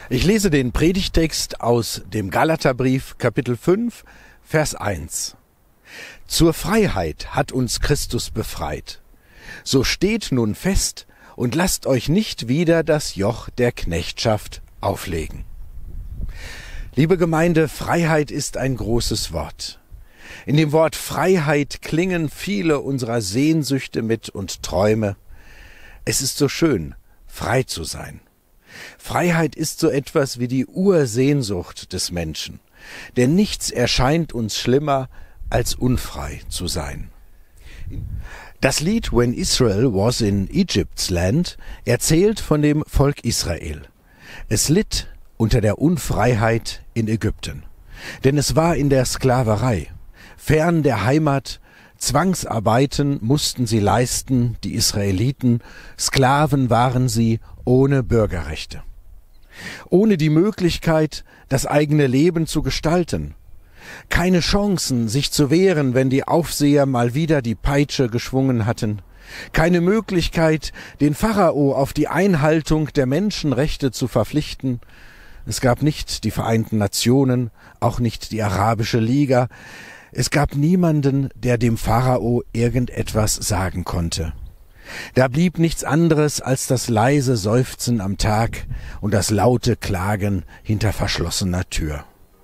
Ich lese den Predigtext aus dem Galaterbrief, Kapitel 5, Vers 1. Zur Freiheit hat uns Christus befreit. So steht nun fest und lasst euch nicht wieder das Joch der Knechtschaft auflegen. Liebe Gemeinde, Freiheit ist ein großes Wort. In dem Wort Freiheit klingen viele unserer Sehnsüchte mit und Träume. Es ist so schön, frei zu sein. Freiheit ist so etwas wie die Ursehnsucht des Menschen, denn nichts erscheint uns schlimmer, als unfrei zu sein. Das Lied When Israel was in Egypt's Land erzählt von dem Volk Israel. Es litt unter der Unfreiheit in Ägypten, denn es war in der Sklaverei, fern der Heimat. Zwangsarbeiten mussten sie leisten, die Israeliten, Sklaven waren sie ohne Bürgerrechte. Ohne die Möglichkeit, das eigene Leben zu gestalten. Keine Chancen, sich zu wehren, wenn die Aufseher mal wieder die Peitsche geschwungen hatten. Keine Möglichkeit, den Pharao auf die Einhaltung der Menschenrechte zu verpflichten. Es gab nicht die Vereinten Nationen, auch nicht die Arabische Liga. Es gab niemanden, der dem Pharao irgendetwas sagen konnte. Da blieb nichts anderes als das leise Seufzen am Tag und das laute Klagen hinter verschlossener Tür.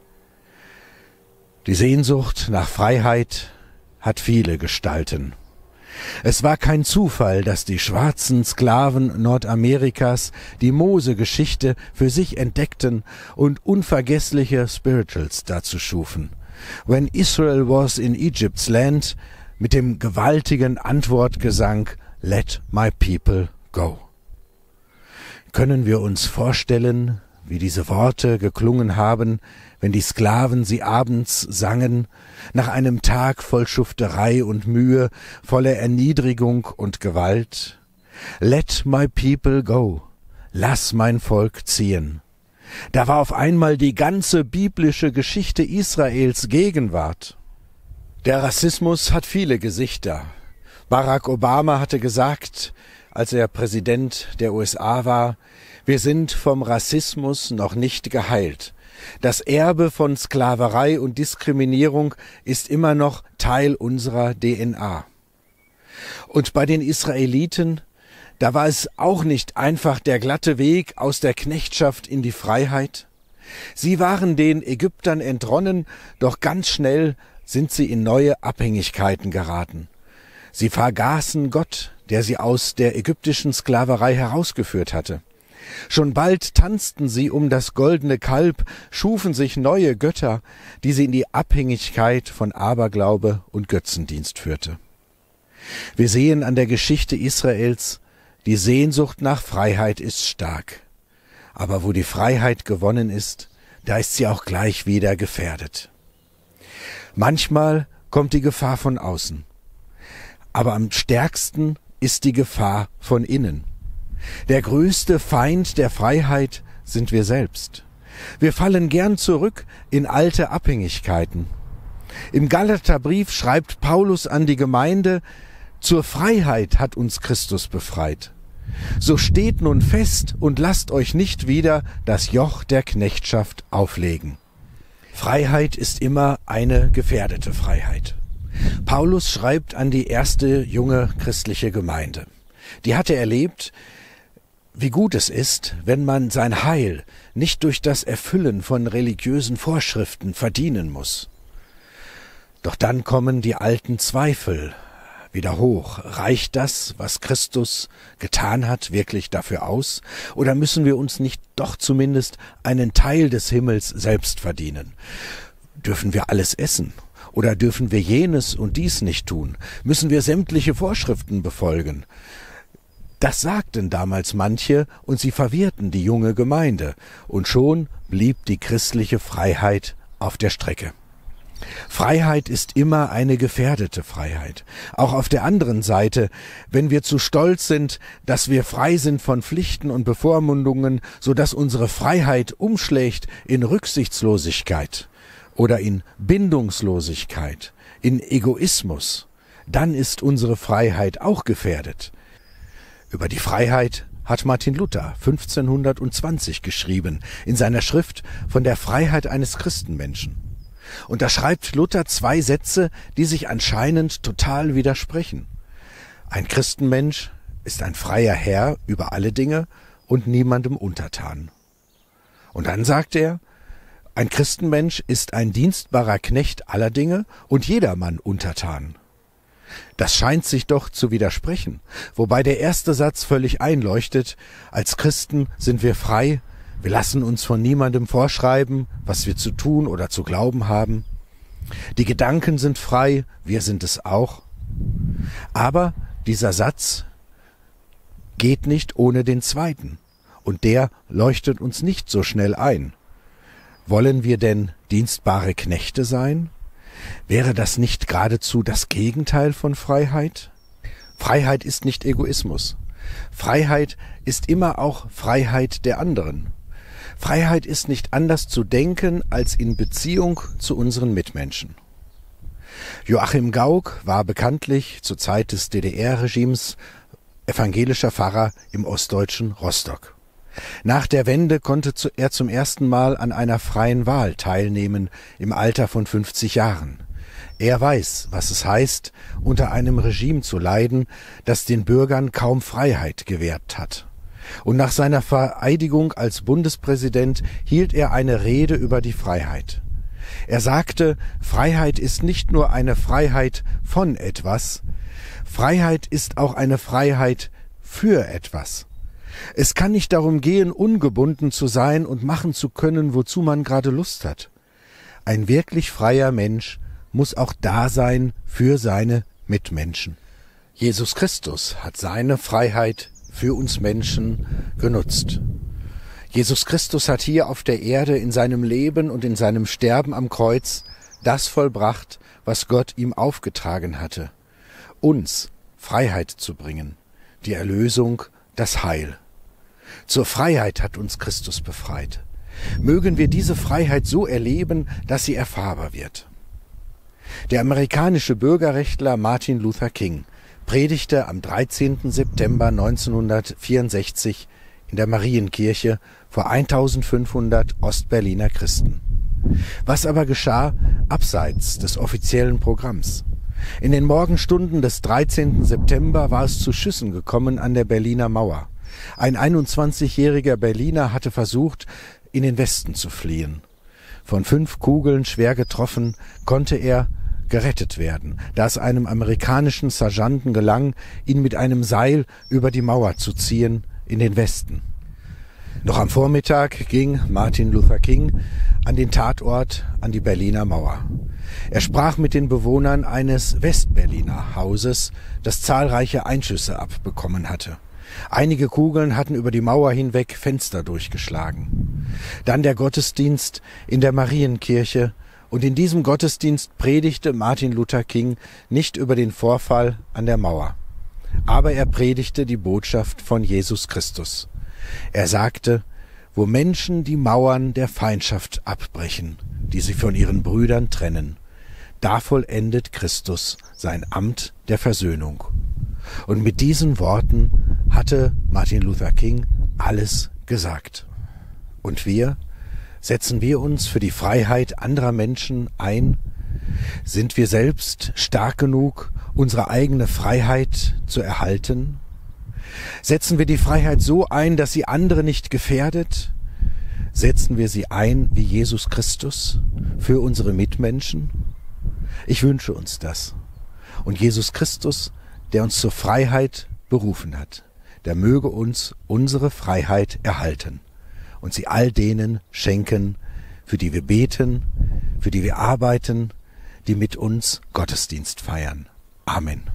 Die Sehnsucht nach Freiheit hat viele Gestalten. Es war kein Zufall, dass die schwarzen Sklaven Nordamerikas die Mose-Geschichte für sich entdeckten und unvergessliche Spirituals dazu schufen. When Israel was in Egypt's Land mit dem gewaltigen Antwortgesang Let my people go. Können wir uns vorstellen, wie diese Worte geklungen haben, wenn die Sklaven sie abends sangen, nach einem Tag voll Schufterei und Mühe, voller Erniedrigung und Gewalt? Let my people go, lass mein Volk ziehen. Da war auf einmal die ganze biblische Geschichte Israels Gegenwart. Der Rassismus hat viele Gesichter. Barack Obama hatte gesagt, als er Präsident der USA war, wir sind vom Rassismus noch nicht geheilt. Das Erbe von Sklaverei und Diskriminierung ist immer noch Teil unserer DNA. Und bei den Israeliten, da war es auch nicht einfach der glatte Weg aus der Knechtschaft in die Freiheit. Sie waren den Ägyptern entronnen, doch ganz schnell sind sie in neue Abhängigkeiten geraten. Sie vergaßen Gott, der sie aus der ägyptischen Sklaverei herausgeführt hatte. Schon bald tanzten sie um das goldene Kalb, schufen sich neue Götter, die sie in die Abhängigkeit von Aberglaube und Götzendienst führte. Wir sehen an der Geschichte Israels, die Sehnsucht nach Freiheit ist stark. Aber wo die Freiheit gewonnen ist, da ist sie auch gleich wieder gefährdet. Manchmal kommt die Gefahr von außen. Aber am stärksten ist die Gefahr von innen. Der größte Feind der Freiheit sind wir selbst. Wir fallen gern zurück in alte Abhängigkeiten. Im Galaterbrief schreibt Paulus an die Gemeinde, zur Freiheit hat uns Christus befreit. So steht nun fest und lasst euch nicht wieder das Joch der Knechtschaft auflegen. Freiheit ist immer eine gefährdete Freiheit. Paulus schreibt an die erste junge christliche Gemeinde. Die hatte erlebt, wie gut es ist, wenn man sein Heil nicht durch das Erfüllen von religiösen Vorschriften verdienen muss. Doch dann kommen die alten Zweifel wieder hoch. Reicht das, was Christus getan hat, wirklich dafür aus? Oder müssen wir uns nicht doch zumindest einen Teil des Himmels selbst verdienen? Dürfen wir alles essen? Oder dürfen wir jenes und dies nicht tun? Müssen wir sämtliche Vorschriften befolgen? Das sagten damals manche, und sie verwirrten die junge Gemeinde, und schon blieb die christliche Freiheit auf der Strecke. Freiheit ist immer eine gefährdete Freiheit. Auch auf der anderen Seite, wenn wir zu stolz sind, dass wir frei sind von Pflichten und Bevormundungen, so dass unsere Freiheit umschlägt in Rücksichtslosigkeit oder in Bindungslosigkeit, in Egoismus, dann ist unsere Freiheit auch gefährdet. Über die Freiheit hat Martin Luther 1520 geschrieben in seiner Schrift von der Freiheit eines Christenmenschen. Und da schreibt Luther 2 Sätze, die sich anscheinend total widersprechen. Ein Christenmensch ist ein freier Herr über alle Dinge und niemandem untertan. Und dann sagt er, ein Christenmensch ist ein dienstbarer Knecht aller Dinge und jedermann untertan. Das scheint sich doch zu widersprechen, wobei der erste Satz völlig einleuchtet. Als Christen sind wir frei, wir lassen uns von niemandem vorschreiben, was wir zu tun oder zu glauben haben. Die Gedanken sind frei, wir sind es auch. Aber dieser Satz geht nicht ohne den zweiten, und der leuchtet uns nicht so schnell ein. Wollen wir denn dienstbare Knechte sein? Wäre das nicht geradezu das Gegenteil von Freiheit? Freiheit ist nicht Egoismus. Freiheit ist immer auch Freiheit der anderen. Freiheit ist nicht anders zu denken als in Beziehung zu unseren Mitmenschen. Joachim Gauck war bekanntlich zur Zeit des DDR-Regimes evangelischer Pfarrer im ostdeutschen Rostock. Nach der Wende konnte er zum ersten Mal an einer freien Wahl teilnehmen, im Alter von 50 Jahren. Er weiß, was es heißt, unter einem Regime zu leiden, das den Bürgern kaum Freiheit gewährt hat. Und nach seiner Vereidigung als Bundespräsident hielt er eine Rede über die Freiheit. Er sagte, Freiheit ist nicht nur eine Freiheit von etwas, Freiheit ist auch eine Freiheit für etwas. Es kann nicht darum gehen, ungebunden zu sein und machen zu können, wozu man gerade Lust hat. Ein wirklich freier Mensch muss auch da sein für seine Mitmenschen. Jesus Christus hat seine Freiheit für uns Menschen genutzt. Jesus Christus hat hier auf der Erde in seinem Leben und in seinem Sterben am Kreuz das vollbracht, was Gott ihm aufgetragen hatte, uns Freiheit zu bringen, die Erlösung, das Heil. Zur Freiheit hat uns Christus befreit. Mögen wir diese Freiheit so erleben, dass sie erfahrbar wird. Der amerikanische Bürgerrechtler Martin Luther King predigte am 13. September 1964 in der Marienkirche vor 1500 Ostberliner Christen. Was aber geschah abseits des offiziellen Programms? In den Morgenstunden des 13. September war es zu Schüssen gekommen an der Berliner Mauer. Ein 21-jähriger Berliner hatte versucht, in den Westen zu fliehen. Von 5 Kugeln schwer getroffen, konnte er gerettet werden, da es einem amerikanischen Sergeanten gelang, ihn mit einem Seil über die Mauer zu ziehen in den Westen. Noch am Vormittag ging Martin Luther King an den Tatort, an die Berliner Mauer. Er sprach mit den Bewohnern eines Westberliner Hauses, das zahlreiche Einschüsse abbekommen hatte. Einige Kugeln hatten über die Mauer hinweg Fenster durchgeschlagen. Dann der Gottesdienst in der Marienkirche, und in diesem Gottesdienst predigte Martin Luther King nicht über den Vorfall an der Mauer, aber er predigte die Botschaft von Jesus Christus. Er sagte, wo Menschen die Mauern der Feindschaft abbrechen, die sie von ihren Brüdern trennen, da vollendet Christus sein Amt der Versöhnung. Und mit diesen Worten hatte Martin Luther King alles gesagt. Und wir? Setzen wir uns für die Freiheit anderer Menschen ein? Sind wir selbst stark genug, unsere eigene Freiheit zu erhalten? Setzen wir die Freiheit so ein, dass sie andere nicht gefährdet? Setzen wir sie ein wie Jesus Christus für unsere Mitmenschen? Ich wünsche uns das. Und Jesus Christus, der uns zur Freiheit berufen hat, der möge uns unsere Freiheit erhalten und sie all denen schenken, für die wir beten, für die wir arbeiten, die mit uns Gottesdienst feiern. Amen.